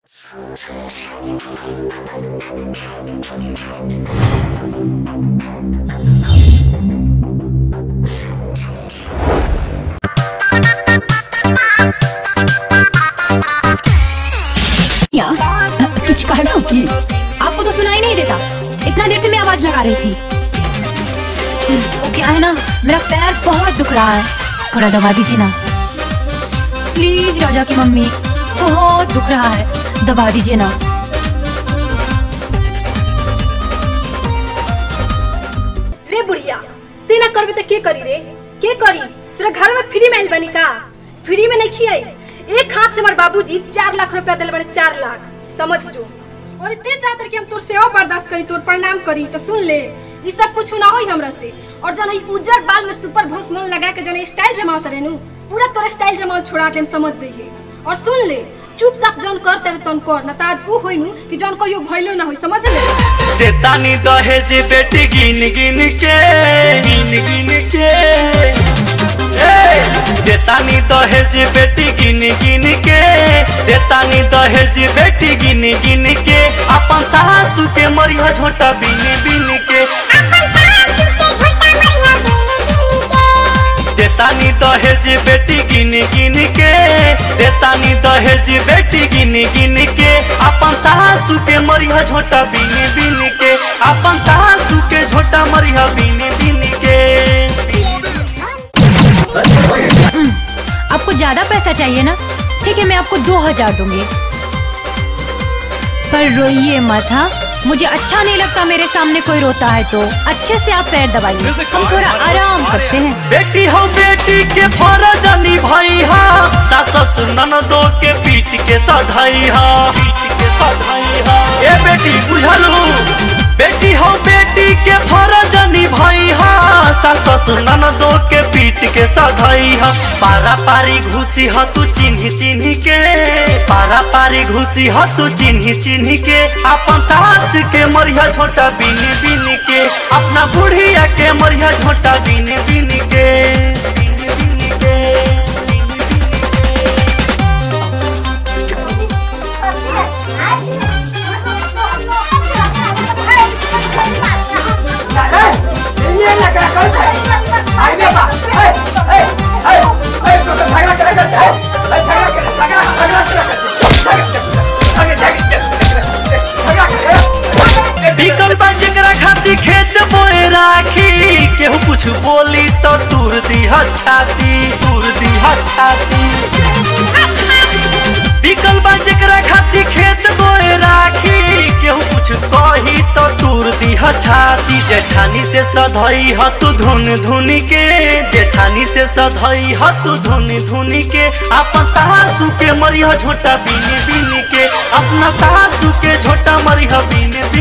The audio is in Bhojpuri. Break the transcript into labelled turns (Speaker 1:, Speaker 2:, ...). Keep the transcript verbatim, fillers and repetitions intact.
Speaker 1: कुछ कहना की आपको तो सुनाई नहीं देता। इतना देर से मैं आवाज लगा रही थी। वो क्या है ना, मेरा पैर बहुत दुख रहा है, थोड़ा दबा दीजिए ना प्लीज। राजा की मम्मी, बहुत दुख रहा है, दबा दीजिए ना।
Speaker 2: रे बुढ़िया, तेना करबे त के करी रे, के करी? तोरा घर में फ्री में बनी का? फ्री में नहीं खियाई। एक हाथ से हमारे बाबूजी चार लाख रुपया दिल बने, चार लाख, समझ जो। और इतने चाहते कि हम तोर सेवा बर्दाश्त करी, तोर प्रणाम करी, तो सुन ले, ये सब कुछ ना होई हमरा से। और जन ही उज्जर बाल में सुपर भस्म लगा के जन स्टाइल जमाओ तरे नु, पूरा तोर स्टाइल जमाओ छोड़ा देम, समझ जाइए। और सुन ले, चुपचाप जन कर तेरे तन कर, न ताज उ होई नु कि जन को यो भइलो ना होई, समझ ले।
Speaker 3: देतानी दहेज बेटी गिन गिन के, गिन गिन के, देतानी दहेज बेटी गिन गिन के, देतानी दहेज बेटी गिन गिन के, अपन सासू के मरिया झोटा बिन बिन के, देतानी दहेज बेटी गिन गिन के, देतानी दहेज बेटी गिन गिन के, अपन सासू के मरिया झोटा बिन बिन के, अपन सासू के झोटा मरिया बिन बिन के।
Speaker 1: आपको ज्यादा पैसा चाहिए ना, ठीक है मैं आपको दो हजार दूंगी, पर रोइए मत। हाँ, मुझे अच्छा नहीं लगता मेरे सामने कोई रोता है, तो अच्छे से आप पैर दबाइए, हम थोड़ा आराम करते हैं।
Speaker 3: बेटी हो बेटी के फर्ज निभाई हा, सास ससुर ननदों के पीठ के सधाई हा, पीठ के सधाई हा। ए बेटी बुझलू, बेटी हो बेटी के फर्ज निभाई हा, सास ससुर ननदों के पीठ के सधाई हा। पारा पारी घुसी हा तू चिन्ह चिन्ह के, पारा पारी घुसी हा तू चिन्ह चिन्ह के, अपन सास के मरिया झोटा बिन बिन के, अपना बुढ़िया के मरिया झोटा बिन बिन के, बिन बिन के। बिकल बा जकरा खाती खेत बोए राखी, केहू कुछ बोली तो दूर दीहा छाती, दूर दीहा छाती। बिकल बा जकरा खाती खेत बोए राखी, केहू कुछ कही तो दूर दीहा छाती। जेठानी से सधई ह तू धुन धुन के, जेठानी से सधई ह तू धुन धुन के, अपन सासू के मरिया झोटा बिन बिन के, अपना सासू के झोटा मरिया बिन बिन